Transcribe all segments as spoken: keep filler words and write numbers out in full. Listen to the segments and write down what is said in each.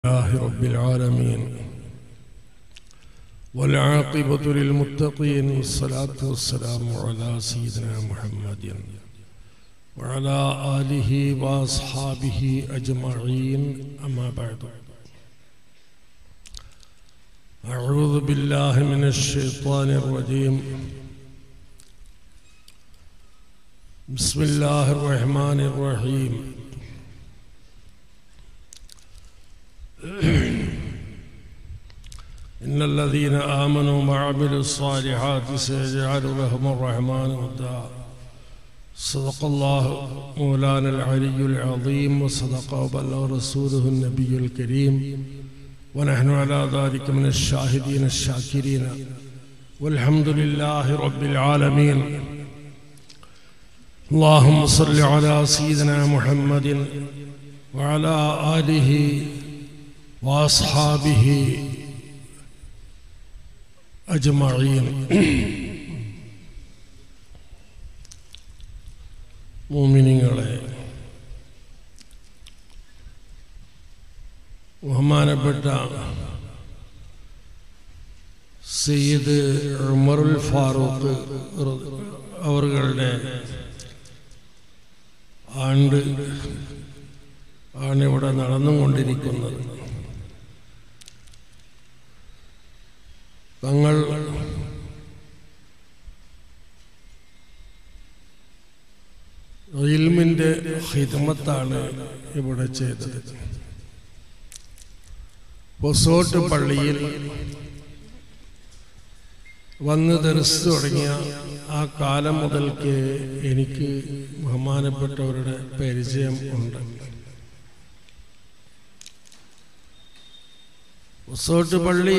لله رب العالمين والعاقبة للمتقين والصلاة والسلام على سيدنا محمد وعلى آله وأصحابه أجمعين أما بعد أعوذ بالله من الشيطان الرجيم بسم الله الرحمن الرحيم إن الذين آمنوا وعملوا الصالحات سيجعل لهم الرحمن ودا صدق الله مولانا العلي العظيم وصدق وبلغ رسوله النبي الكريم ونحن على ذلك من الشاهدين الشاكرين والحمد لله رب العالمين. اللهم صل على سيدنا محمد وعلى آله وأصحابه أجمعين. മുഅ്മിനീങ്ങളെ, ബഹുമാനപ്പെട്ട സയ്യിദ് ഉമറുൽ ഫാറൂഖ് അവരുടെ ആണ്ട് ആണ് ഇവിടെ നടന്നുകൊണ്ടിരിക്കുന്നത്. തങ്ങൾ ഇൽമിന്റെ ഖിദ്മത്താണ് ഇവിടെ ചെയ്തത്. പൊസോട്ട് പള്ളിയിൽ വന്ന് ദർസ് തുടങ്ങിയ ആ കാലം മുതൽക്ക് എനിക്ക് ബഹുമാനപ്പെട്ടവരുടെ പരിചയം ഉണ്ട്. പൊസോട്ട് പള്ളി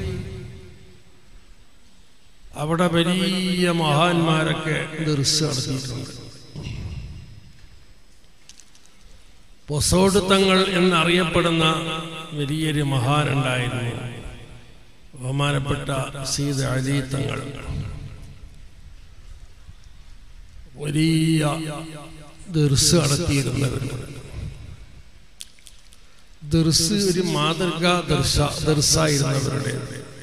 അവിടെ വലിയ മഹാന്മാരൊക്കെ ദർസ് നടത്തിയിട്ടുണ്ട്. പൊസോട്ട് തങ്ങൾ എന്നറിയപ്പെടുന്ന വലിയൊരു മഹാനുണ്ടായിരുന്നു, ബഹുമാനപ്പെട്ട സയ്യിദ് അലി തങ്ങൾ. വലിയ ദർസ് നടത്തിയിരുന്നവരുണ്ട്. ദർസ് ഒരു മാതൃകാ ദർശ ദർസായിരുന്നവരുടെ.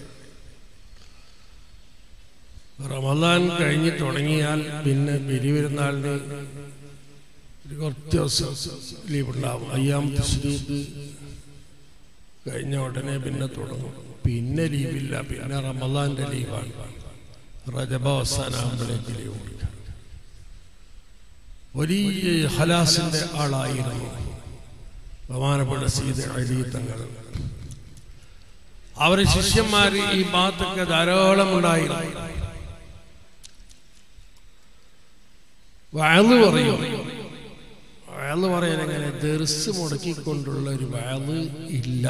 റമദാൻ കഴിഞ്ഞ് തുടങ്ങിയാൽ പിന്നെ ബലിപെരുന്നാളിന് കുറച്ച് ദിവസം ലീവ് ഉണ്ടാവും. അയ്യാം തശ്രീഖ് കഴിഞ്ഞ ഉടനെ പിന്നെ തുടങ്ങും. പിന്നെ ലീവില്ല, പിന്നെ റമദാന്റെ ലീവാണ്. റജബ അവസാനാകുമ്പോഴേക്ക് ലീവ് കൊടുക്കാം. വലിയ ഹലാസിന്റെ ആളായിരുന്നു ബഹുമാനപ്പെട്ട സയ്യിദ് അലി തങ്ങൾ. അവരെ ശിഷ്യന്മാർ ഈ ഭാഗത്തൊക്കെ ധാരാളം ഉണ്ടായിരുന്നു. വഅള് പറയും. വഅള് പറയാൻ എങ്ങനെ? ദർസ് മുടക്കിക്കൊണ്ടുള്ള ഒരു വഅള് ഇല്ല.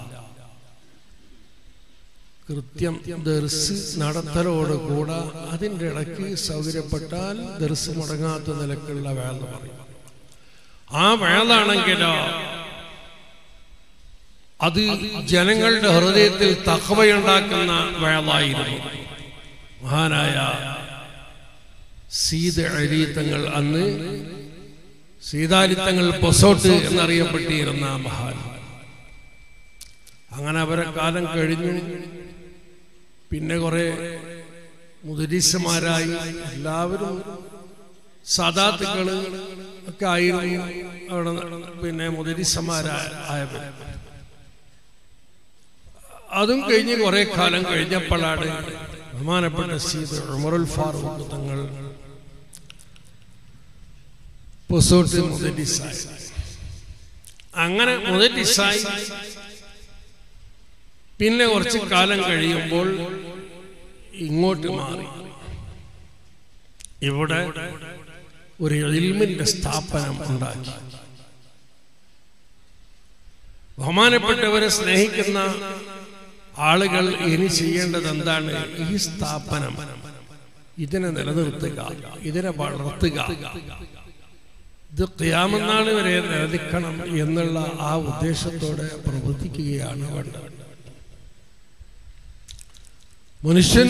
കൃത്യം ദർസ് നടത്തലോട് കൂടെ അതിൻ്റെ ഇടയ്ക്ക് സൗകര്യപ്പെട്ടാൽ ദർസ് മുടങ്ങാത്ത നിലക്കുള്ള വഅള് പറയും. ആ വഅളാണെങ്കിലോ അത് ജനങ്ങളുടെ ഹൃദയത്തിൽ തഖ്വയുണ്ടാക്കുന്ന വഅളായിരുന്നു. മഹാനായ സയ്യിദ് അലി തങ്ങൾ, അന്ന് സീതാലി തങ്ങൾ പൊസോട്ട് എന്നറിയപ്പെട്ടിരുന്ന മഹാൻ. അങ്ങനെ അവരെ കാലം കഴിഞ്ഞു. പിന്നെ കുറെ മുദരിസമാരായി, എല്ലാവരും സാദാത്തുക്കള് ഒക്കെ ആയിരുന്നു അവിടെ. പിന്നെ മുദരിസമാരായവർ അതും കഴിഞ്ഞ് കുറെ കാലം കഴിഞ്ഞപ്പോഴാണ് ബഹുമാനപ്പെട്ട സയ്യിദ് ഉമറുൽ ഫാറൂഖ് തങ്ങൾ പൊസോട്ട് മുദരിസായി. അങ്ങനെ മുദരിസായി പിന്നെ കുറച്ച് കാലം കഴിയുമ്പോൾ ഇങ്ങോട്ട് മാറി. ഇവിടെ ഒരു ഇൽമിന്റെ സ്ഥാപനം ഉണ്ടാക്കി. ബഹുമാനപ്പെട്ടവരെ സ്നേഹിക്കുന്ന ആളുകൾ ഇനി ചെയ്യേണ്ടത് എന്താണ്? ഈ സ്ഥാപനം ഇതിനെ നിലനിർത്തുക, ഇതിനെ വളർത്തുക, ഇത് ഖിയാമത്ത് നാൾ വരെ നിലനിൽക്കണം എന്നുള്ള ആ ഉദ്ദേശത്തോടെ പ്രവർത്തിക്കുകയാണ് വേണ്ടത്. മനുഷ്യൻ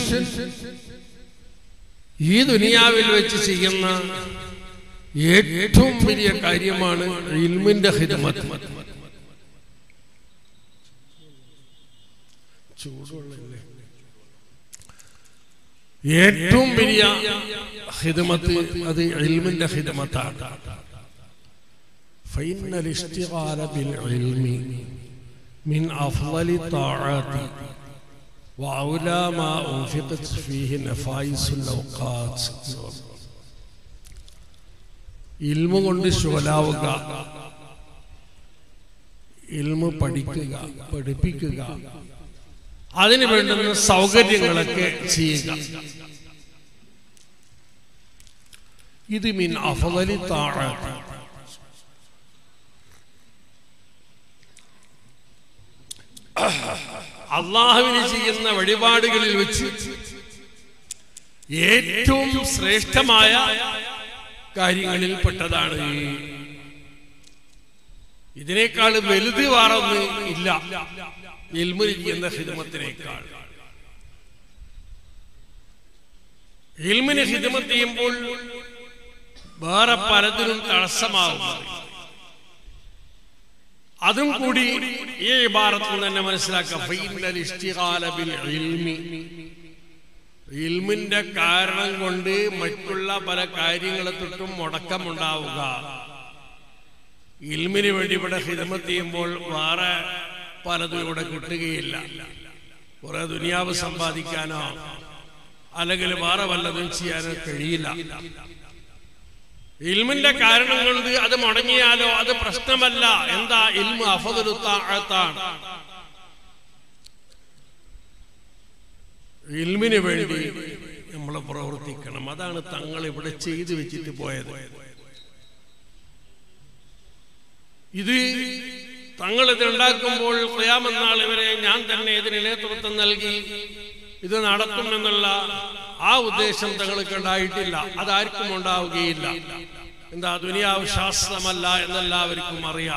ഈ ദുനിയാവിൽ വെച്ച് ചെയ്യുന്ന ഏറ്റവും വലിയ കാര്യമാണ് ഇൽമിന്റെ ഖിദ്മത്ത്. ചൂടുള്ളല്ലേ? ഏറ്റവും വലിയ ഖിദ്മത്ത് അത് ഇൽമിന്റെ ഖിദ്മത്താണ്. ഫഇന്നൽ ഇസ്തിഗാല ബിൽ ഇൽമി മിൻ അഫ്ളലി ത്വാഅതി വഔലാ മാ ഉൻഫിഖത് ഫീഹി നഫായിസുൽ ഔഖാത്ത്. ഇൽമു കൊണ്ട് ശുഗലാവുക, ഇൽമു പഠിക്കുക, പഠിപ്പിക്കുക, അതിന് വേണ്ടുന്ന സൗകര്യങ്ങളൊക്കെ ചെയ്യുക. ഇത് മിൻ അഫ്ളലി ത്വാഅതി, അള്ളാഹുവിന് ചെയ്യുന്ന വഴിപാടുകളിൽ വെച്ച് ഏറ്റവും ശ്രേഷ്ഠമായ കാര്യങ്ങളിൽ പെട്ടതാണ്. ഇതിനേക്കാൾ വലുത് വേറൊന്ന് ഇല്ല ഇൽമിന് ചെയ്യുന്ന ഖിദ്മത്തിനേക്കാൾ. ഇൽമിന് ഖിദ്മത്ത് ചെയ്യുമ്പോൾ വേറെ പലതിനും തടസ്സമാകും. അതും കൂടി ഈ ഇബാറത്തിൽ തന്നെ മനസ്സിലാക്കാം. ഫഇന്നൽ ഇസ്തിഗാല ബിൽ ഇൽമി, ഇൽമിന്റെ കാരണം കൊണ്ട് മറ്റുള്ള പല കാര്യങ്ങളെ തൊട്ടും മുടക്കമുണ്ടാവുക. ഇൽമിന് വേണ്ടി ഇവിടെ ഖിദ്മത്ത് ചെയ്യുമ്പോൾ വേറെ പലതും ഇവിടെ കിട്ടുകയില്ല. കുറെ ദുനിയാവ് സമ്പാദിക്കാനോ അല്ലെങ്കിൽ വേറെ വല്ലതും ചെയ്യാനോ കഴിയില്ല. ഇൽമിന്റെ കാരണം കൊണ്ട് അത് മുടങ്ങിയാലോ അത് പ്രശ്നമല്ല. എന്താ? ഇൽമു അഫ്ളലു ത്വാഅത്താണ്. ഇൽമിന് വേണ്ടി നമ്മൾ പ്രവർത്തിക്കണം. അതാണ് തങ്ങൾ ഇവിടെ ചെയ്തു വെച്ചിട്ട് പോയത്. ഇത് തങ്ങൾ ഇത് ഉണ്ടാക്കുമ്പോൾ ഖിയാമത്ത് നാൾ വരെ ഞാൻ തന്നെ ഇതിന് നേതൃത്വം നൽകി ഇത് നടത്തുമെന്നുള്ള ആ ഉദ്ദേശം തങ്ങൾക്ക് ഉണ്ടായിട്ടില്ല. അതാർക്കും ഉണ്ടാവുകയില്ല. എന്താ? ദുനിയാവ് ശാസ്ത്രമല്ല എന്നെല്ലാവർക്കും അറിയാം.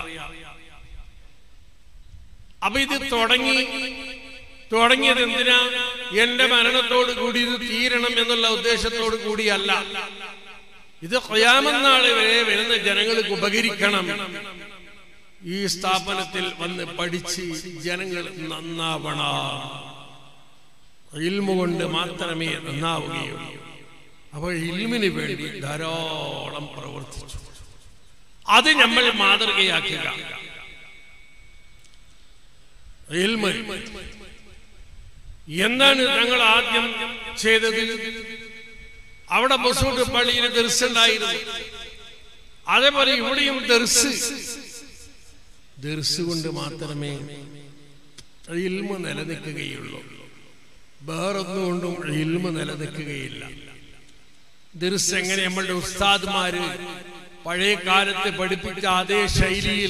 അപ്പൊ ഇത് തുടങ്ങി തുടങ്ങിയത് എന്തിനാ? എന്റെ മരണത്തോട് കൂടി ഇത് തീരണം എന്നുള്ള ഉദ്ദേശത്തോട് കൂടിയല്ല. ഇത് ഖിയാമത്ത് നാൾ വരെ വരുന്ന ജനങ്ങൾക്ക് ഉപകരിക്കണം. ഈ സ്ഥാപനത്തിൽ വന്ന് പഠിച്ച് ജനങ്ങൾ നന്നാവണം. ഇൽമു കൊണ്ട് മാത്രമേ നന്നാവുകയുള്ളൂ. അപ്പോൾ ഇൽമിന് വേണ്ടി ധാരാളം പ്രവർത്തിച്ചു. അത് നമ്മൾ മാതൃകയാക്കുക. ഇൽമ് എന്താണ് തങ്ങൾ ആദ്യം ചെയ്തത്? അവിടെ ബസൂട്ട് പള്ളിയിൽ ദർസ് ഉണ്ടായിരുന്നു. അതേപോലെ ഇവിടെയും ദർസ്. ദർസ് കൊണ്ട് മാത്രമേ ഇൽമു നിലനിൽക്കുകയുള്ളൂ. വേറൊന്നുകൊണ്ടും ഇൽമു നിലനിൽക്കുകയില്ല. ദർസ് എങ്ങനെ നമ്മളുടെ ഉസ്താദ്മാര് പഴയ കാലത്ത് പഠിപ്പിച്ച അതേ ശൈലിയിൽ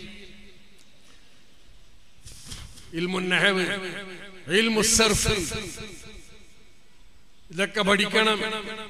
ഇൽമു നഹ്വ്, ഇൽമു സർഫ് ഇതൊക്കെ പഠിക്കണം.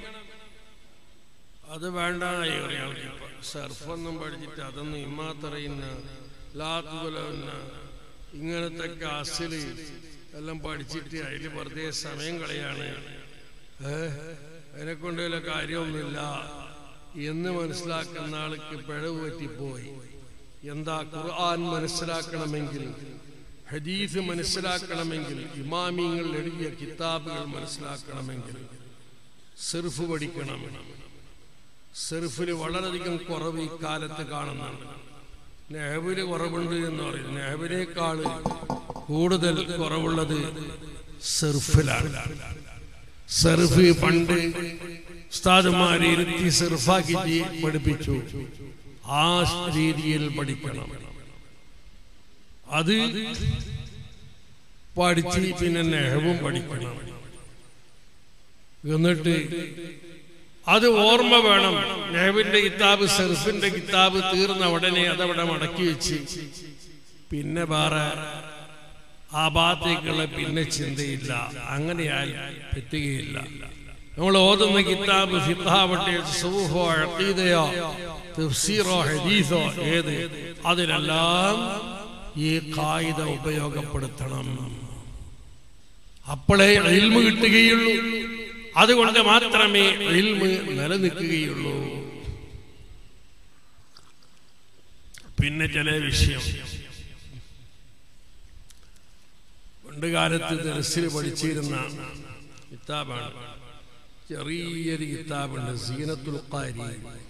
അത് വേണ്ട. സർഫൊന്നും പഠിച്ചിട്ട് അതൊന്നും ഇമ്മാത്തറിയുന്ന ലാത്തുകുലന്ന ഇങ്ങനത്തെ അസില് എല്ലാം പഠിച്ചിട്ട് അതിൽ വെറുതെ സമയം കളയാണ്. ഏഹ് അതിനെ കൊണ്ട് വല്ല കാര്യമൊന്നുമില്ല എന്ന് മനസ്സിലാക്കുന്ന ആൾക്ക് പിഴവ് പറ്റിപ്പോയി. എന്താ? ഖുർആൻ മനസ്സിലാക്കണമെങ്കിൽ, ഹദീസ് മനസ്സിലാക്കണമെങ്കിൽ, ഇമാമിങ്ങൾ എഴുതിയ കിതാബുകൾ മനസ്സിലാക്കണമെങ്കിൽ സിർഫ് പഠിക്കണം. സിർഫിൽ വളരെയധികം കുറവ് ഈ കാലത്ത് കാണുന്നുണ്ട്. നഹ്വില് കുറവുണ്ട് എന്ന് പറയും. നഹ്വിനേക്കാൾ കൂടുതൽ കുറവുള്ളത് സിർഫിലാണ്. സിർഫ് പണ്ട് ഉസ്താദുമാരെ ഇരുത്തി സിർഫാക്കി പഠിപ്പിച്ചു. ആ രീതിയിൽ പഠിക്കണം. അത് പഠിച്ച് പിന്നെ നഹ്വും പഠിക്കണം. എന്നിട്ട് അത് ഓർമ്മ വേണം. നഹ്വിന്റെ കിതാബ്, സിർഫിന്റെ കിതാബ് തീർന്ന ഉടനെ അതവിടെ മടക്കി വെച്ച് പിന്നെ വേറെ ആ ഭാഗത്തേക്കുള്ള പിന്നെ ചിന്തയില്ല. അങ്ങനെയായി പറ്റുകയില്ല. നമ്മൾ ഓതുന്ന കിതാബ് ഫിഖാവട്ടെ, സുഹൂഫോ, അഖീദയോ, തഫ്സീറോ, ഹദീസോ ഏത്, അതിലെല്ലാം ഈ ഖായിദ ഉപയോഗപ്പെടുത്തണം. അപ്പോഴേ ഇൽമു കിട്ടുകയുള്ളൂ. അതുകൊണ്ട് മാത്രമേ ഇൽമു നിലനിൽക്കുകയുള്ളൂ. പിന്നെ ചില വിഷയം പണ്ടുകാലത്ത് ദർസിൽ പഠിച്ചിരുന്ന കിതാബാണ്. ചെറിയൊരു കിതാബുണ്ട്, സീനത്തുൽ ഖാരി,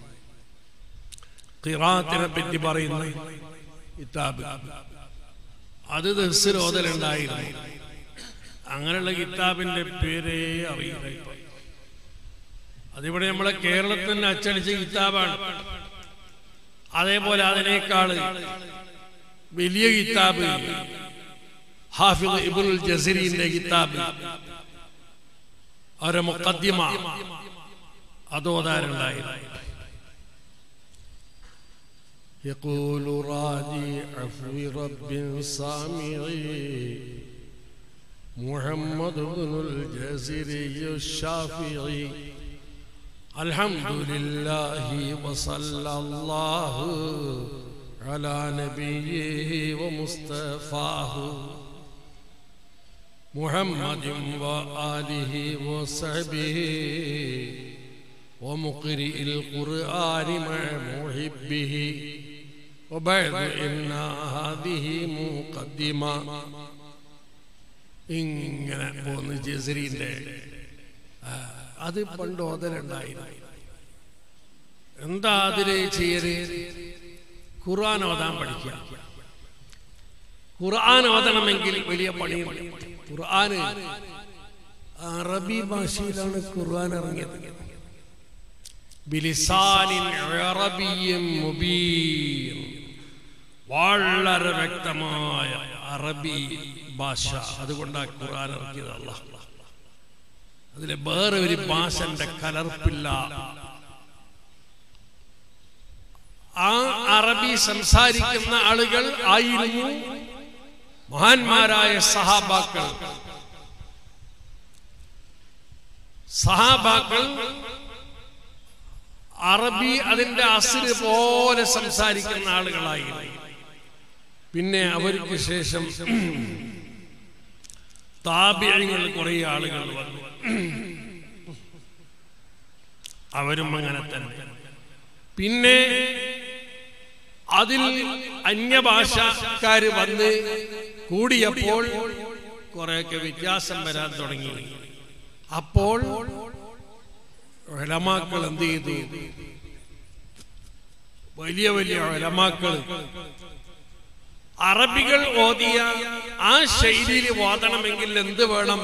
ഖിറാഅത്തിനെ പറ്റി പറയുന്ന കിതാബ്. അത് ദർസിൽ ഓതലുണ്ടായിരുന്നു. അങ്ങനെയുള്ള കിതാബിന്റെ പേരേ അറിയില്ല. അതിവിടെ നമ്മളെ കേരളത്തിൽ നിന്ന് അച്ചടിച്ച കിതാബാണ്. അതേപോലെ അതിനേക്കാൾ വലിയ കിതാബ് ഹാഫിദ് ഇബ്നുൽ ജസരിന്റെ കിതാബ്, ഒരു മുഖദ്ദിമ, അതോതാറുണ്ടായിരുന്നു. يقول راجي عفو رب سامعي محمد بن الجزري الشافعي الحمد لله وصلى الله على نبيه ومصطفاه محمد وآله وصحبه ومقرئ القرآن مع محبه وبعد إن هذه مقدمة. ഇങ്ങനെ പോന്ന് ജസരീന്റെ അത് പണ്ട് ഓതലുണ്ടായിരുന്നു. എന്താ അതില് ചെയ്യല്? ഖുർആൻ ഓതാൻ പഠിക്കുക. ഖുർആൻ ഓതണമെങ്കിൽ വലിയ പണിയുണ്ട്. ഖുർആൻ അറബി ഭാഷയിലാണ് ഖുർആൻ ഇറങ്ങിയത്. ബിലിസാനിൻ അറബിയ്യിൻ മുബീൻ, വളരെ വ്യക്തമായ അറബി ഭാഷ. അതുകൊണ്ടാണ് ഖുർആൻ ഇറക്കിയത് അല്ലാഹ്. അതിലെ വേറെ ഒരു ഭാഷന്റെ കലർപ്പില്ല. ആ അറബി സംസാരിക്കുന്ന ആളുകൾ ആയിരുന്നു മഹാന്മാരായ സഹാബാക്കൾ. സഹാബാക്കൾ അറബി അതിന്റെ അസ്ല് പോലെ സംസാരിക്കുന്ന ആളുകളായിരുന്നു. പിന്നെ അവർക്ക് ശേഷം താബിഈങ്ങൾ കുറെ ആളുകൾ വന്നു. അവരും അങ്ങനെ തന്നെ. പിന്നെ അതിൽ അന്യഭാഷക്കാര് വന്ന് കൂടിയപ്പോൾ കുറെയൊക്കെ വ്യത്യാസം വരാൻ തുടങ്ങി. അപ്പോൾ ഉലമാക്കൾ എന്ത് ചെയ്തു? വലിയ വലിയ ഉലമാക്കൾ അറബികൾ ഓതിയ ആ ശൈലിയിൽ ഓതണമെങ്കിൽ എന്ത് വേണം?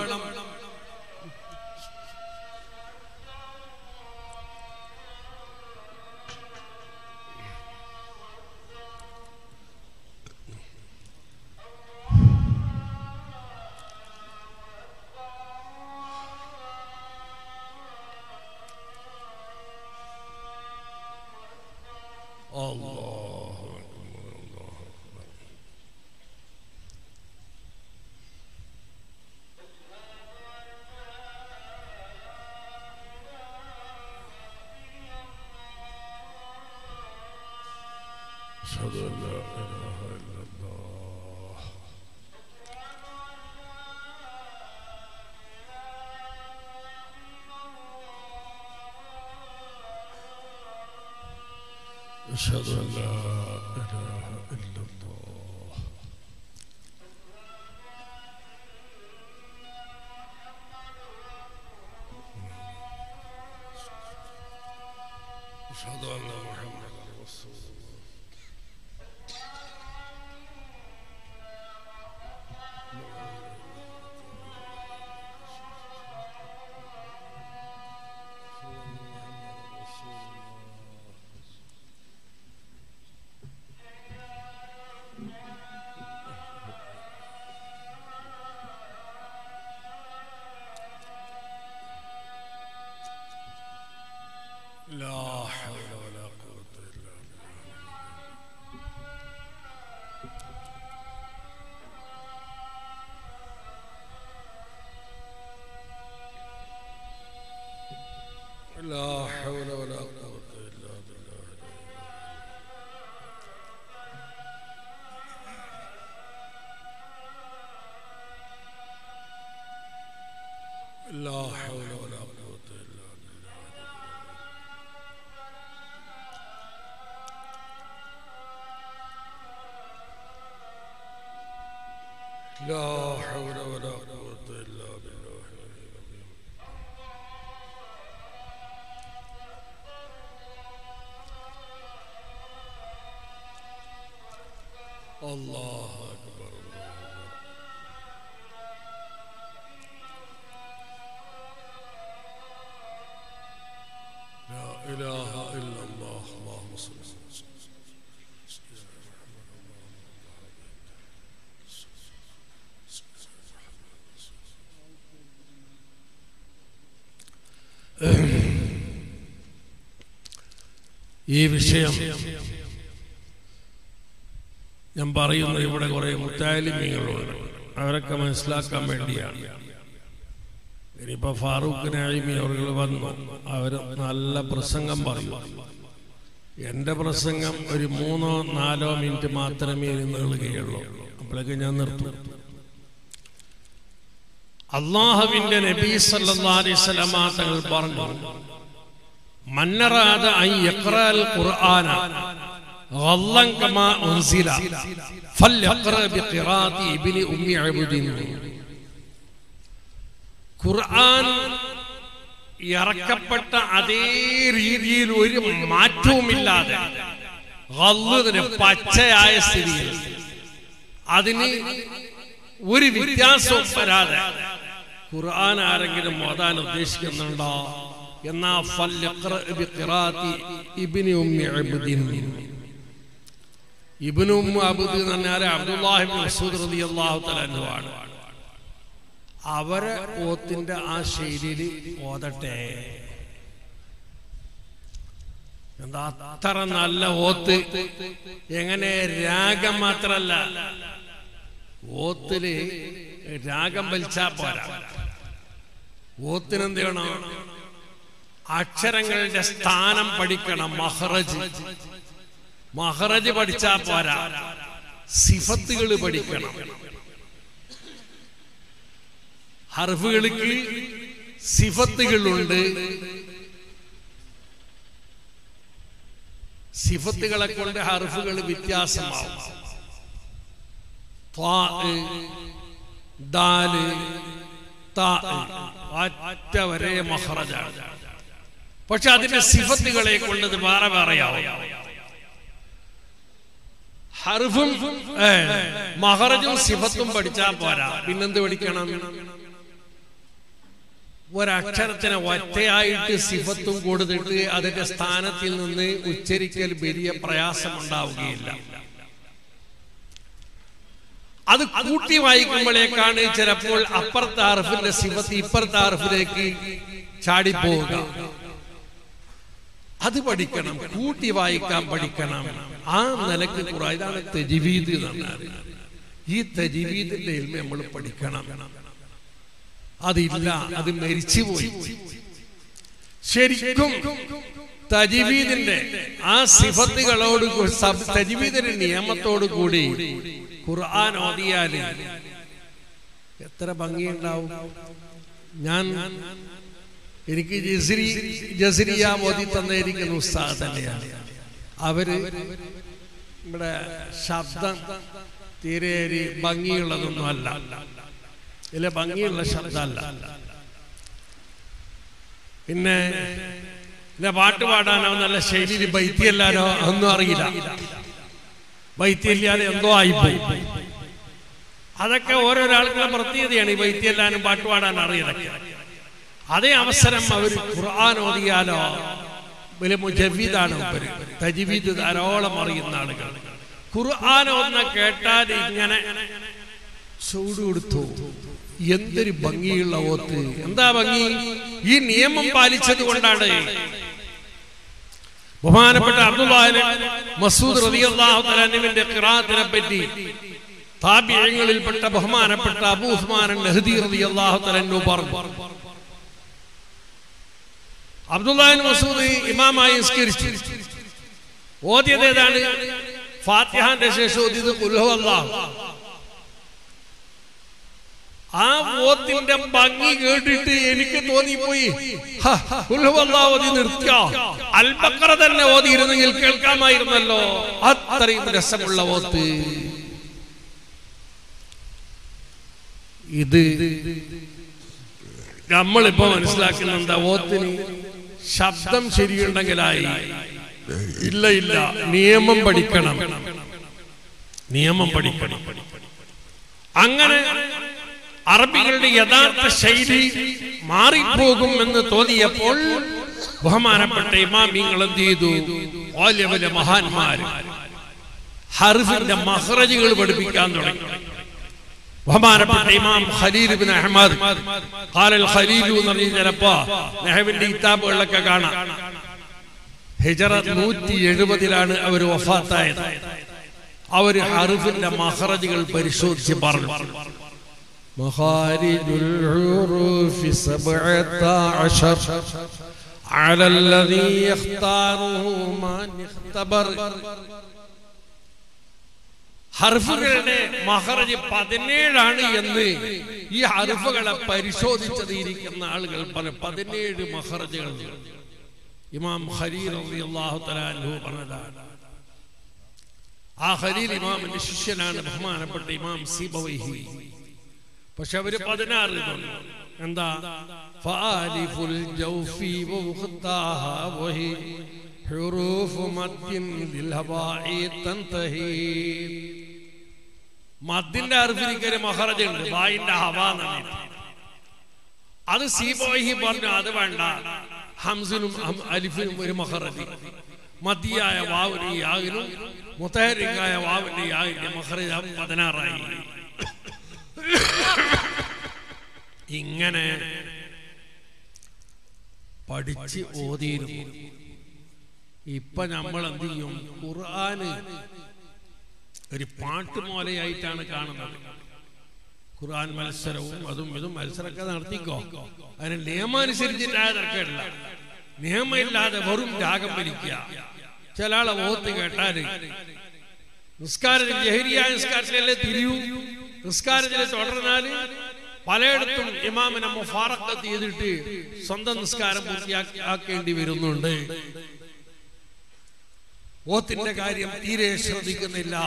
أشهد أن لا إله إلا الله أشهد أن لا إله إلا الله أشهد أن محمدا رسول الله لا حول ولا قوة إلا بالله. لا حول ولا قوة إلا بالله. لا حول ولا قوة إلا بالله. لا حول ولا قوة إلا بالله الله أكبر لا إله إلا الله اللهم صل وسلم ഈ വിഷയം ഞാൻ പറയുന്നത് ഇവിടെ കുറെ മുത്താലിമീങ്ങളുണ്ട്, അവരൊക്കെ മനസ്സിലാക്കാൻ വേണ്ടിയാണ്. ഇനിയിപ്പോ ഫാറൂഖ് നഈമി അവർ വന്നു, അവർ നല്ല പ്രസംഗം പറയും. എൻ്റെ പ്രസംഗം ഒരു മൂന്നോ നാലോ മിനിറ്റ് മാത്രമേ നീളുകയുള്ളൂ, അപ്പോഴേക്ക് ഞാൻ നിർത്തും. അല്ലാഹുവിന്റെ നബി സല്ലല്ലാഹു അലൈഹി വസല്ലമ തങ്ങൾ പറഞ്ഞു, മന്നറാദ അൻ യഖറഅൽ ഖുർആന ഗല്ലൻ കമാ ഉൻസില ഫൽയഖറ ബിഖിറാഅത്തി ഇബ്നി ഉമ്മി അബ്ദിൻ. ഖുർആൻ ഇറക്കപ്പെട്ട അതേ രീതിയിൽ ഒരു മാറ്റവുമില്ലാതെ ഗല്ലദിന് പച്ചയായ സ്ഥിതിയിൽ അതിന് ഒരു വ്യത്യാസവും വരാതെ ഖുർആൻ ആരെങ്കിലും ഓതാൻ ഉദ്ദേശിക്കുന്നുണ്ടോ എന്നാ ഫൽയഖറ ബിഖിറാഅത്തി ഇബ്നി ഉമ്മി അബ്ദിൻ. ഇബ്നു ഉമ്മി അബ്ദ് എന്ന് പറഞ്ഞാൽ അബ്ദുല്ലാഹി ഇബ്നു മസ്ഊദ് റളിയല്ലാഹു തആല അൻഹു ആണ്. അവരെ ഓത്തിന്റെ ആ ശൈലിയിൽ ഓതട്ടെ. എന്താ അത്ര നല്ല ഓത്ത്! എങ്ങനെ രാഗം മാത്രല്ല, ഓത്തില് രാഗം വലിച്ചാ പോരാ. ഓത്തിനെന്ത് വേണം? അക്ഷരങ്ങളുടെ സ്ഥാനം പഠിക്കണം. മഹ്റജ് മഹ്റജ് പഠിച്ചാ പോരാ, സിഫത്തുകൾ പഠിക്കണം. ഹർഫുകൾക്ക് സിഫത്തുകളുണ്ട്. സിഫത്തുകളെ കൊണ്ട് ഹർഫുകൾ വ്യത്യാസമാവും. ത്വാ, ദാല്, താ ഒറ്റ വരെ മഹ്റജാണ്. പക്ഷെ അതിന്റെ സിഫത്തുകളെ കൊണ്ടത് വേറെ വേറെയാവും. ഹർഫും മഹ്റജും സിഫത്തും പഠിച്ചാൽ പോരാ, പിന്നെന്ത് പഠിക്കണം? ഒരക്ഷരത്തിന് ഒറ്റയായിട്ട് സിഫത്തും കൊടുത്തിട്ട് അതിന്റെ സ്ഥാനത്തിൽ നിന്ന് ഉച്ചരിക്കൽ വലിയ പ്രയാസം ഉണ്ടാവുകയില്ല. അത് കൂട്ടി വായിക്കുമ്പോഴേക്കാണ് ചിലപ്പോൾ അപ്പുറത്തെ ഹർഫിന്റെ സിഫത്ത് ഇപ്പുറത്തെ ഹർഫിലേക്ക് ചാടിപ്പോവുക. അത് പഠിക്കണം, കൂട്ടി വായിക്കാൻ പഠിക്കണം. ആ നിലക്ക് ഖുർആൻ, ഇതാണ് തജ്വീദ് എന്ന് പറഞ്ഞാൽ. ഈ തജ്വീദിന്റെ ഇൽമ നമ്മൾ പഠിക്കണം. അതില്ല, അത് മരിച്ചുപോയി. ശരിക്കും തജ്വീദിന്റെ ആ സിഫത്തുകളോട്, തജ്വീദിന്റെ നിയമത്തോടു കൂടി ഖുർആൻ ഓതിയാല് എത്ര ഭംഗിയുണ്ടാവും. ഞാൻ എനിക്ക് ജസ്രി ജസ്രിയ മോദി തന്നിരിക്കുന്ന ഉസ്താദ് തന്നെയാണ്. അവര് ഇവിടെ ശബ്ദം തീരെ ഭംഗിയുള്ളതൊന്നും അല്ല, ഇല്ല ഭംഗിയുള്ള ശബ്ദമല്ല. പിന്നെ പിന്നെ പാട്ട് പാടാനോ നല്ല ശൈലിയിൽ ബൈത്തിയല്ലാനോ ഒന്നും അറിയില്ല. ബൈത്തിയല്ലാതെ എന്തോ ആയിപ്പോയി. അതൊക്കെ ഓരോരാൾക്കുള്ള പ്രത്യേകതയാണ്. ഈ ബൈത്തിയല്ലാനും പാട്ട് പാടാൻ അറിയതൊക്കെ. അതേ അവസരം അവർ ഖുർആൻ ഓതിയാലോ വലിയ മുജവ്വീദാണ്. തജ്വീദ് ധാരാളം അറിയുന്ന ആളുകൾ ഖുർആൻ ഓതുന്ന കേട്ടാൽ ഇങ്ങനെ ചൂട് കൊടുത്തു. എന്തൊരു ഭംഗിയുള്ള ഓത്ത്! എന്താ ഭംഗി? ഈ നിയമം പാലിച്ചത് കൊണ്ടാണ്. ബഹുമാനപ്പെട്ട അബ്ദുല്ലാഹി മസ്ഊദ് റളിയല്ലാഹു തആല അൻഹുവിന്റെ ഖിറാഅത്തിനെ പറ്റി താബിഈങ്ങളിൽപ്പെട്ട ബഹുമാനപ്പെട്ട അബൂ ഉസ്മാൻ അൻ-നഹ്ദി റളിയല്ലാഹു തആല അൻഹു പറഞ്ഞു, അബ്ദുല്ലാഹി മസ്ഊദ് ഇമാമായി നിസ്കരിച്ചു. ഓതിയത് ഏതാണ്? ഫാത്തിഹന്റെ ശേഷം ഓതിയത് ഖുൽ ഹുവല്ലാഹ്. ആ ഓത്തിന്റെ ഭംഗി കേട്ടിട്ട് എനിക്ക് തോന്നിപ്പോയി, ഖുൽ ഹുവല്ലാഹ് ഓതി നിർത്തിയോ? അൽ ബഖറ തന്നെ ഓതിയിരുന്നെങ്കിൽ കേൾക്കാമായിരുന്നല്ലോ. അത്രയും രസമുള്ള ഓത്ത്. ഇത് നമ്മളിപ്പോ മനസ്സിലാക്കുന്ന എന്താ? ഓത്തിന് ശബ്ദം ശരിയുണ്ടെങ്കിലായി. ഇല്ല ഇല്ല, നിയമം പഠിക്കണം, നിയമം പഠിക്കണം. അങ്ങനെ അറബികളുടെ യഥാർത്ഥ ശൈലി മാറിപ്പോകും എന്ന് തോന്നിയപ്പോൾ ബഹുമാനപ്പെട്ട ഇമാമിങ്ങൾ എന്ത് ചെയ്തു? വലിയ വലിയ മഹാന്മാർ ഹർഫിന്റെ മഖ്റജുകൾ പഠിപ്പിക്കാൻ തുടങ്ങി. ബഹുമാനപ്പെട്ട ഇമാം ഖലീൽ ഇബ്നു അഹ്മദ് ഖാലൽ ഖലീൽ എന്ന് പറഞ്ഞ ചിലപ്പോ നഹ്വിന്റെ കിതാബുകളിലൊക്കെ കാണാം. ഹിജ്റ നൂറ്റി എഴുപതിലാണ് അവർ വഫാത്തായത്. അവർ ഹർഫിന്റെ മഖ്റജുകൾ പരിശോധിച്ച് പറഞ്ഞു. മഖാരിജുൽ ഹുറൂഫി സബഅത അശർ അലല്ലദീ യഖ്താറുഹു മാൻ ഇഖ്തബർ. ഹർഫുകളുടെ മഖ്റജ് പതിനേഴാണ് എന്ന് ഈ ഹർഫുകളെ പരിശോധിച്ചതിരിക്കുന്ന ആളുകൾ പല പതിനേഴ് മഖ്റജുകൾ ഇമാം ഖലീൽ റളിയല്ലാഹു തആല അൻഹു പറഞ്ഞതാണ്. ആ ഖലീൽ ഇമാമിന്റെ ശിഷ്യനാണ് ബഹുമാനപ്പെട്ട ഇമാം സിബവൈഹി. പക്ഷെ അവര് പതിനാറ് എന്താ? ഫാലിഫുൽ ജൗഫി വഖതാഹ വഹി ഹുറൂഫ് മദ്ദിൻ ലിൽ ഹവാഇ തൻതഹി. മദ്ദിന്റെ അർഫിനിക്കൊരു മഖ്റജ് ഉണ്ട്, വായിന്റെ ഹവാ എന്നാണ്. അത് സിബവൈഹി പറഞ്ഞു അത് വേണ്ട, ഹംസിനും അലിഫിനും ഒരു മഖ്റജ്, മദ്ദിയായ വാവിന് യാവിനും മുതഹരിക്കായ വാവിന്റെ യാവിന്റെ മഖ്റജ് പതിനാറായി. ഇങ്ങനെ പഠിച്ച് ഓതിയിരുന്നു. ഇപ്പൊ നമ്മൾ എന്ത് ചെയ്യും? ഖുർആന് ഒരു പാട്ട് മോലയായിട്ടാണ് കാണുന്നത്. ഖുർആൻ മത്സരവും അതും ഇതും മത്സരമൊക്കെ നടത്തിക്കോ, അതിന് നിയമാനുസരിച്ചിട്ടായതൊക്കെയല്ല. നിയമമില്ലാതെ വെറും രാഗം വലിക്കുക. ചില ആളെ ഓത്ത് കേട്ടാല് നിസ്കാരത്തിൽ ജഹരിയായ നിസ്കാരത്തിലല്ലേ തിരിയൂ. നിസ്കാരത്തിൽ തുടർന്നാല് പലയിടത്തും ഇമാമിനെ മുഫാറഖത്ത് ചെയ്തിട്ട് സ്വന്തം നിസ്കാരം പൂർത്തിയാക്കേണ്ടി വരുന്നുണ്ട്. ഓത്തിന്റെ കാര്യം തീരെ ശ്രദ്ധിക്കുന്നില്ല,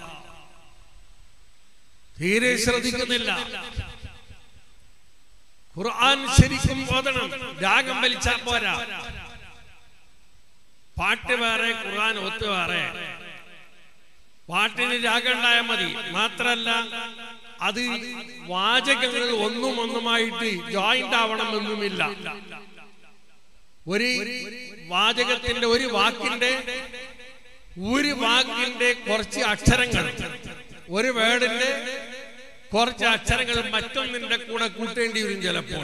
തീരെ ശ്രദ്ധിക്കുന്നില്ല. ഖുർആൻ ശരിക്കും ഓതണം, രാഗം വലിച്ചാൽ പോരാ. പാട്ട് വേറെ, ഖുർആൻ ഒത്ത് വേറെ. പാട്ടിന് രാഗം ഉണ്ടായാൽ മതി. മാത്രല്ല അത് വാചകങ്ങൾ ഒന്നും ഒന്നുമായിട്ട് ജോയിന്റ് ആവണമെന്നുമില്ല. ഒരു വാചകത്തിന്റെ ഒരു വാക്കിന്റെ ഒരു വാക്കിന്റെ കുറച്ച് അക്ഷരങ്ങൾ, ഒരു വേർഡിന്റെ കുറച്ച് അക്ഷരങ്ങൾ മറ്റൊന്നിന്റെ കൂടെ കൂട്ടേണ്ടി വരും ചിലപ്പോൾ.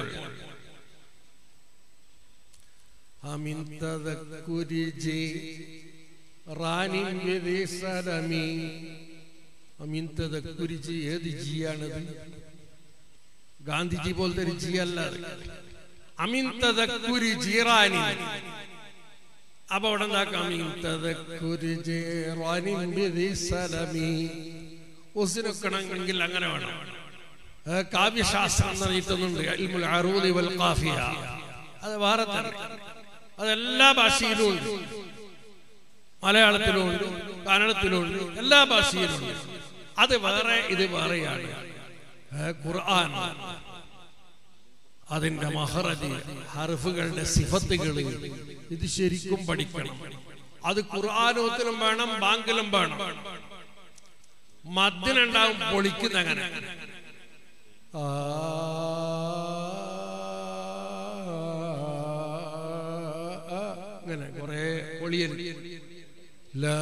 അമിൻ തദക്കുരി ജി റാനി വിദിസലമി. അമിൻ തദക്കുരി ജി ഏത് ജിയാണത്? ഗാന്ധിജി പോലത്തെ ഒരു ജി അല്ല. അമിൻ തദക്കുരി ജീറാനി. അപ്പൊ അവിടെ എന്താക്കാം? അമിൻ തദക്കുരി ജീറാനി വിദിസലമി. ഉസ്നക്കണമെങ്കിൽ അങ്ങനെ വേണം. കാവ്യശാസ്ത്രം എന്ന് പറഞ്ഞിട്ടുണ്ട്, ഇൽമുൽ അറൂദി വൽ ഖാഫിയ. അത് വേറെ തന്നെ, അതെല്ലാ ഭാഷയിലും ഉണ്ട്. മലയാളത്തിലും ഉണ്ട്, കന്നഡത്തിലും ഉണ്ട്, എല്ലാ ഭാഷയിലും ഉണ്ട്. അത് വേറെ, ഇത് വേറെയാണ്. ഖുർആൻ അതിന്റെ മഖ്റജ്, ഹർഫുകളുടെ സിഫത്തുകൾ ഇത് ശരിക്കും പഠിക്കണം. അത് ഖുർആനോത്തിലും വേണം, ബാങ്കിലും വേണം. മദ്ദിനുണ്ടാവും പൊളിക്കുന്ന അങ്ങനെ. അങ്ങനെ കുറെ പൊളിയൽ. ലാ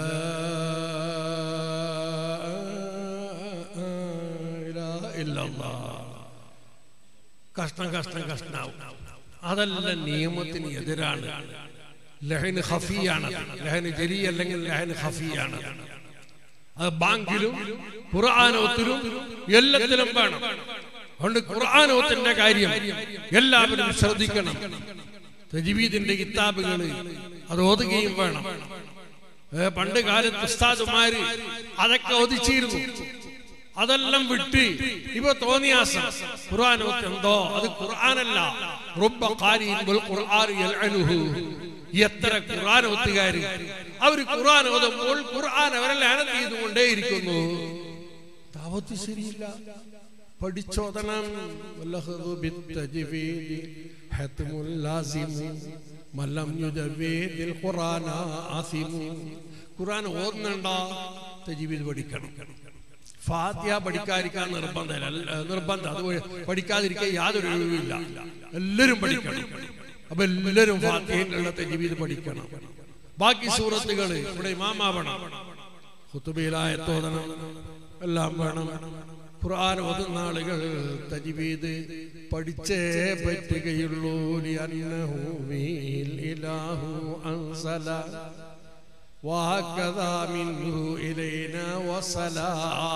ഇലാഹ ഇല്ലല്ലാഹ്. കഷ്ണം കഷ്ണം കഷ്ണാവും. അതെല്ലാം നിയമത്തിന് എതിരാണ്. ലഹന് ഖഫിയാണ്. ലഹന് ജലി അല്ലെങ്കിൽ ലഹന് ഖഫിയാണ്. അത് ബാങ്കിലും ഖുർആനോത്തിലും എല്ലാത്തിലും വേണം. അതുകൊണ്ട് ഖുർആനോത്തിന്റെ കാര്യം എല്ലാവരും ശ്രദ്ധിക്കണം. തജ്വീദിന്റെ കിതാബുകൾ അത് ഓതുകയും വേണം. പണ്ട് കാലത്ത് ഉസ്താദുമാര് അതൊക്കെ ഓതിച്ചിരുന്നു. അതെല്ലാം വിട്ട് ഇപ്പൊ തോന്നിയാസം ഖുർആൻ എന്തോ അത് ഖുർആനല്ല. റബ്ബ ഖാരിൻ വൽ ഖുർആൻ യൽഅനുഹു. എത്ര ഖുർആൻ ഓത്തുകാര് അവർ ഖുർആൻ ഓതുമ്പോൾ ഖുർആൻ അവരെ ലഅനത്ത് ചെയ്തുകൊണ്ടേയിരിക്കുന്നു. ദഅവത്ത് ശരിയില്ല, പഠിച്ചോദനം. വലഹദു ബിത്തജ്വീദി ഹത്മുൽ ലാസിമു മല്ലം യുജവീദിൽ ഖുർആന ആസിമു. ഖുർആൻ ഓതുന്നുണ്ടോ തജ്വീദ് പഠിക്കണം. ഫാത്തിഹ പഠിക്കാതിരിക്കാൻ നിർബന്ധമില്ല, നിർബന്ധം. അത് പഠിക്കാതിരിക്കാൻ യാതൊരു ഒഴിവില്ല, എല്ലാവരും പഠിക്കണം. അപ്പൊ എല്ലാവരും ഫാത്തിഹയിലുള്ള തജ്വീദ് പഠിക്കണം. ബാക്കി സൂറത്തുകൾ ഇവിടെ ഇമാമാവണം, ഖുതുബയിലായത്തോദനം, എല്ലാം വേണം. ഖുർആൻ ഓതുന്ന ആളുകൾ തജ്വീദ് പഠിച്ചേ പറ്റുകയുള്ളൂ. ലിഅന്നഹു ബിൽ ഇലാഹു അൻസല വഹകദാ മിൻഹു ഇലൈനാ വസലാ.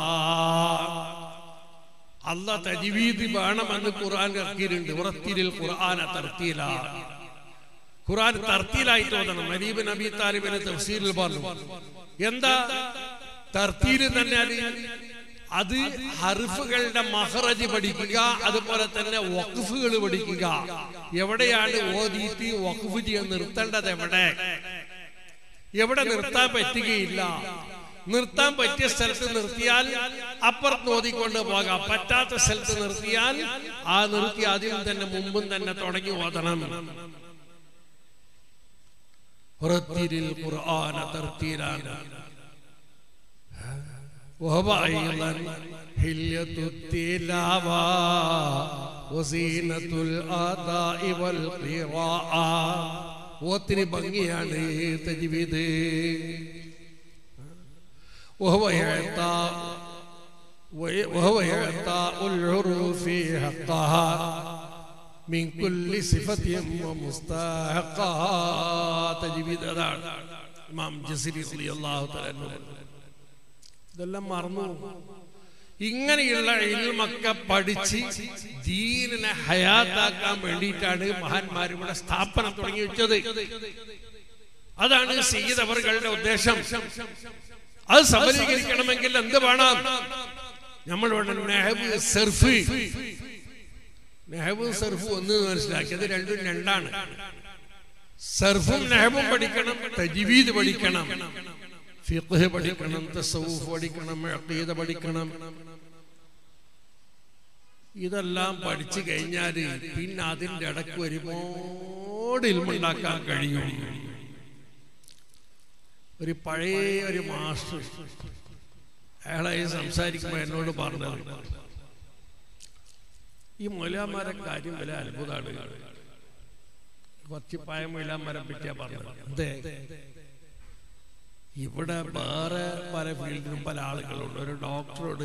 അല്ലാഹ് തജ്വീദ് വേണമെന്ന് ഖുർആൻ ഇറക്കിയിട്ടുണ്ട്. വറത്തിലിൽ ഖുർആന തർത്തീലാ. ഖുർആൻ തർത്തീലായിട്ട് ഓതണം. അലി ഇബ്നു അബീ താലിബിന്റെ തഫ്സീറിൽ പറഞ്ഞു. എന്താ തർത്തീൽ തന്നെ? അത് ഹർഫുകളുടെ മഖ്റജ് പഠിക്കുക, അതുപോലെ തന്നെ വഖഫുകൾ പഠിക്കുക. എവിടെയാണ് ഓതിയിട്ട് വഖഫ് ചെയ്യാൻ നിർത്തേണ്ടത്, എവിടെ എവിടെ നിർത്താൻ പറ്റുകയില്ല. നിർത്താൻ പറ്റിയ സ്ഥലത്ത് നിർത്തിയാൽ അപ്പുറത്ത് ഓതിക്കൊണ്ട് പോകാം. പറ്റാത്ത സ്ഥലത്ത് നിർത്തിയാൽ ആ നിർത്തി ആദ്യം തന്നെ മുമ്പും തന്നെ തുടങ്ങി ഓതണം. റത്തിലിൽ ഖുർആന തർത്തീലാണ്. وهو أيضا حلية التلاوة وزينة الأداء والقراءة. ഒത്തിരി ഭംഗിയാണ് തജ്വീദ്. وهو إعطاء وهو إعطاء الحروف حقها من كل صفة ومستحقها. തജ്വീദ് അതാണ് ഇമാം ജസരി റളിയല്ലാഹു തആല അൻഹു. ഇതെല്ലാം മറന്നു. ഇങ്ങനെയുള്ള ഇൽമൊക്കെ പഠിച്ച് ദീനിനെ ഹയാത്താക്കാൻ വേണ്ടിയിട്ടാണ് മഹാന്മാർ ഇവിടെ സ്ഥാപനം തുടങ്ങി വെച്ചത്. അതാണ് സയ്യിദ് അവറുകളുടെ ഉദ്ദേശം. അത് സഫലീകരിക്കണമെങ്കിൽ എന്ത് വേണം? നമ്മൾ നെഹ്വ് സർഫ് നെഹ്വും സർഫും ഒന്ന് മനസ്സിലാക്കിയത് രണ്ടും രണ്ടാണ്. സർഫും നെഹ്വും പഠിക്കണം, തജ്വീദ് പഠിക്കണം, ഫിഖ്ഹ് പഠിക്കണം, തസവ്വുഫ് പഠിക്കണം, അഖീദ പഠിക്കണം. ഇതെല്ലാം പഠിച്ചു കഴിഞ്ഞാൽ പിന്നെ അതിൻ്റെ ഇടയ്ക്ക് ഒരുപാട് ഇൽമുണ്ടാക്കാൻ കഴിയും. ഒരു പഴയ ഒരു മാസ്റ്റർ അയാളെ സംസാരിക്കുമ്പോൾ എന്നോട് പറഞ്ഞത്, ഈ മൗലവിമാരെ കാര്യം വലിയ അത്ഭുതമാണ്. കുറച്ച് പായ മൗലവിമാരെ പറ്റിയാ പറഞ്ഞത്. അതെ, ഇവിടെ വേറെ പല ഫീൽഡിലും പല ആളുകളുണ്ട്. ഒരു ഡോക്ടറോട്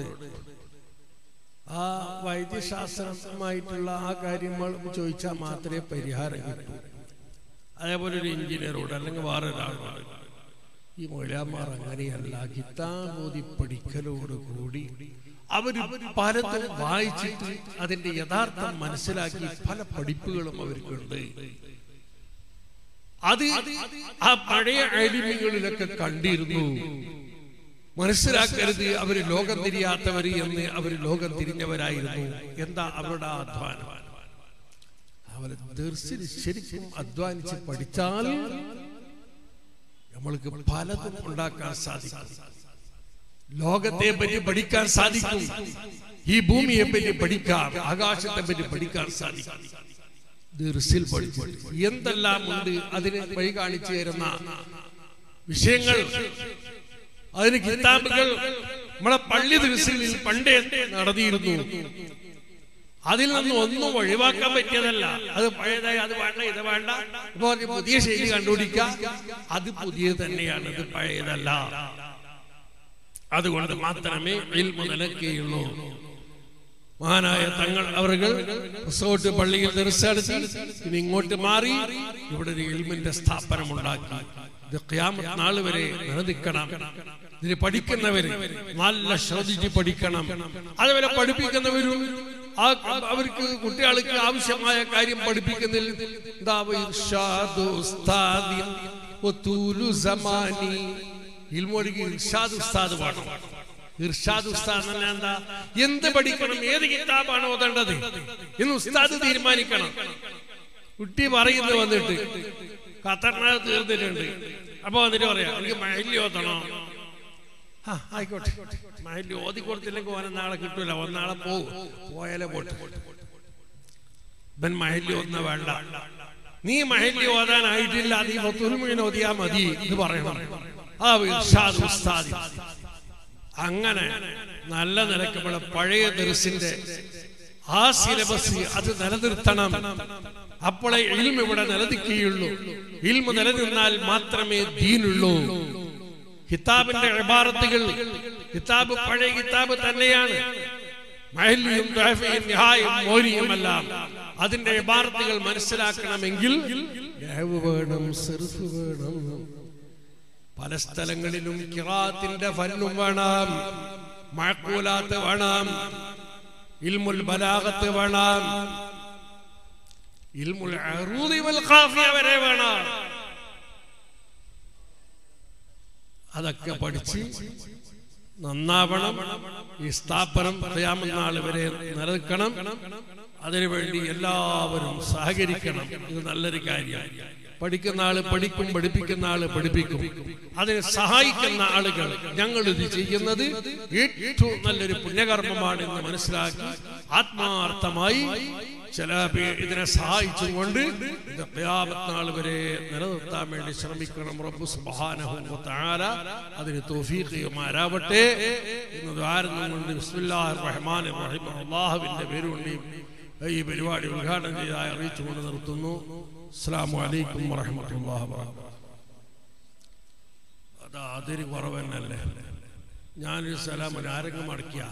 ആ വൈദ്യശാസ്ത്രമായിട്ടുള്ള ആ കാര്യങ്ങൾ ചോദിച്ചാൽ മാത്രമേ പരിഹാരം കിട്ടൂ. അതേപോലെ ഒരു എഞ്ചിനീയറോട് അല്ലെങ്കിൽ വേറെ ഒരാളോട്. ഈ മൗലവിമാർ അങ്ങനെയല്ല. കിതാബ് ഓതി പഠിക്കലോട് കൂടി അവർ പലതും വായിച്ചിട്ട് അതിന്റെ യഥാർത്ഥം മനസ്സിലാക്കി പല പഠിപ്പുകളും അവർക്കുണ്ട്. അത് ആ പഴയ അലിമികളിലൊക്കെ കണ്ടിരുന്നു. മനസ്സിലാക്കരുത് അവര് ലോകം തിരിയാത്തവർ എന്ന്. അവര് ലോകം തിരിഞ്ഞവരായിരുന്നു. എന്താ അവരുടെ അധ്വാനം? അവരെ തീർച്ചയായും ശരിക്കും അധ്വാനിച്ച് പഠിച്ചാൽ നമ്മൾക്ക് പലതും ഉണ്ടാക്കാൻ സാധിക്കും. ലോകത്തെ പറ്റി പഠിക്കാൻ സാധിക്കും, ഈ ഭൂമിയെ പറ്റി പഠിക്കാം, ആകാശത്തെ പറ്റി പഠിക്കാൻ സാധിക്കും. ദർസിൽ പഠിച്ചു എന്തെല്ലാം ഉണ്ട് അതിന് വഴി കാണിച്ചു തരുന്ന വിഷയങ്ങൾ, അതിന് കിതാബുകൾ നമ്മളെ പള്ളി ദർസിൽ പണ്ടേ നടന്നിരുന്നു. അതിൽ നിന്ന് ഒന്നും ഒഴിവാക്കാൻ പറ്റിയതല്ല. അത് പഴയതായി അത് വേണ്ട ഇത് വേണ്ട ഇപ്പൊ പുതിയ ശൈലി കണ്ടുപിടിക്കുക, അത് പുതിയത് തന്നെയാണ്, അത് പഴയതല്ല. അതുകൊണ്ട് മാത്രമേ ഇൽമു നിലയ്ക്കുകയുള്ളൂ. മഹാനായ തങ്ങൾ അവர்கள் റിസോർട്ട് പള്ളിയിൽ ദർസ് നടത്തി, ഇനി ഇങ്ങോട്ട് മാറി ഇവിടെ ഒരു ഇൽമിന്റെ സ്ഥാപനം ഉണ്ടാക്കി. ഇത് ഖിയാമത്ത് നാൾ വരെ നിലനിൽക്കണം. ഇതിന് പഠിക്കുന്നവര് നല്ല ശ്രദ്ധിച്ച് പഠിക്കണം. അതുപോലെ പഠിപ്പിക്കുന്നവരും ആ അവർക്ക് കുട്ടികൾക്ക് ആവശ്യമായ കാര്യം പഠിപ്പിക്കുന്നതിൽ എന്താ ഇർഷാദു ഉസ്താദിൻ വതൂലു സമാനി. ഇൽമോടിക്ക് ഇർഷാദ് ഉസ്താദ് വേണം. ഇർഷാദ് ഉസ്താദ് തന്നെ എന്താ, എന്ത് പഠിക്കണം, ഏത് കിതാബാണ് ഓതേണ്ടത് എന്ന് ഉസ്താദ് തീരുമാനിക്കണം. കുട്ടി പറയുന്നത് വന്നിട്ട് ഖത്തറിനകത്ത് തീർന്നിട്ടുണ്ട്, അപ്പൊ വന്നിട്ട് പറയാം എനിക്ക് മഹല്ലി ഓതണോ, ആ ആയിക്കോട്ടെ, മഹല്ലി ഓതി കൊടുത്തില്ലെങ്കിൽ ഓനെ നാളെ കിട്ടൂല, ഒന്നാളെ പോകും, പോയാലേ പോട്ടെ. ഇവൻ മഹല്ലി ഓതുന്ന വേണ്ട, നീ മഹല്ലി ഓതാനായിട്ടില്ല, നീ ഫത്തുൽ മുഈൻ ഓതിയാ മതി എന്ന് പറയണം. ആ ഇർഷാദ് ഉസ്താദ് അങ്ങനെ നല്ല നിലക്ക് നമ്മളെ പഴയ ദർസിന്റെ ആ സിലബസ് അത് നിലനിർത്തണം. അപ്പോഴേ ഇൽമ് ഇവിടെ നിലനിൽക്കുകയുള്ളൂ. ഇൽമ് നിലനിന്നാൽ മാത്രമേ ദീനുള്ളൂ. കിതാബിന്റെ ഇബാറത്തുകൾ, കിതാബ് പഴയ കിതാബ് തന്നെയാണ്, മഹല്ലിയും ദഅഫയും നിഹായും മോനിയുമെല്ലാം. അതിന്റെ ഇബാറത്തുകൾ മനസ്സിലാക്കണമെങ്കിൽ നഹ്വ് വേണം, സർഫ് വേണം. പല സ്ഥലങ്ങളിലും ഖിറാഅത്തിന്റെ ഫന്നും വേണം, മഅഖൂലാത്ത് വേണം, ഇൽമുൽ ബലാഗത്ത് വേണം, ഇൽമുൽ അറൂദി വൽ ഖാഫിയ വരെ വേണം. അതൊക്കെ പഠിച്ച് നന്നാവണം. ഈ സ്ഥാപനം ഖിയാമത്ത് നാൾ വരെ നിലനിൽക്കണം. അതിനുവേണ്ടി എല്ലാവരും സഹകരിക്കണം. ഇത് നല്ലൊരു കാര്യമാണ്. പഠിക്കുന്ന ആള് പഠിക്കും, പഠിപ്പിക്കുന്ന ആള് പഠിപ്പിക്കും. അതിനെ സഹായിക്കുന്ന ആളുകൾ ഞങ്ങൾ ഇത് ചെയ്യുന്നത് ഏറ്റവും നല്ലൊരു പുണ്യകർമ്മമാണ് എന്ന് മനസ്സിലാക്കി ആത്മാർത്ഥമായി ചില ഇതിനെ സഹായിച്ചും കൊണ്ട് ഇത് ഖിയാമത്ത് നാൾ വരെ നിലനിർത്താൻ വേണ്ടി ശ്രമിക്കണം. റബ്ബ് സുബ്ഹാനഹു വ തആല അതിന് തൗഫീഖ് ചെയ്യുമാറാവട്ടെ എന്ന് ദ്വാരന്നുകൊണ്ട് ബിസ്മില്ലാഹിർ റഹ്മാനിർ റഹീം അല്ലാഹുവിന്റെ പേരുകൊണ്ട് ഈ പരിപാടി ഉദ്ഘാടനം ചെയ്തായി അറിയിച്ചുകൊണ്ട് നിർത്തുന്നു. അസ്സലാമു അലൈക്കും വറഹ്മത്തുള്ളാഹി വബറകാതുഹു. അതാ അതൊരു കുറവ് തന്നെയല്ലേ. ഞാനൊരു സലാം ആരെങ്കിലും മടക്കിയ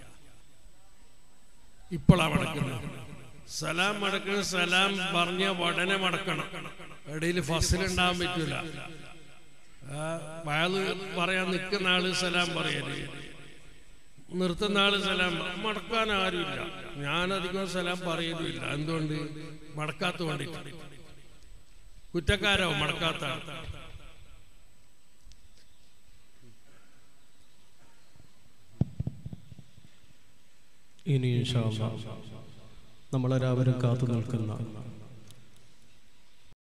ഇപ്പോഴാ മടക്കുന്നത്. സലാം മടക്കുന്ന സലാം പറഞ്ഞ ഉടനെ മടക്കണം. ഇടയിൽ ഫസലുണ്ടാകാൻ പറ്റൂല. വയല് പറയാൻ നിൽക്കുന്ന ആള് സലാം പറയല്, നിർത്തുന്ന ആള് സലാം മടക്കാൻ ആരുമില്ല. ഞാനധികം സലാം പറയുന്നില്ല. എന്തുകൊണ്ട്? മടക്കാത്ത വേണ്ടിട്ട്. കുറ്റക്കാരോ മടക്കാത്ത. ഇനി ഇൻഷാ അല്ലാഹ് നമ്മളെല്ലാവരും കാത്തു നിൽക്കുന്ന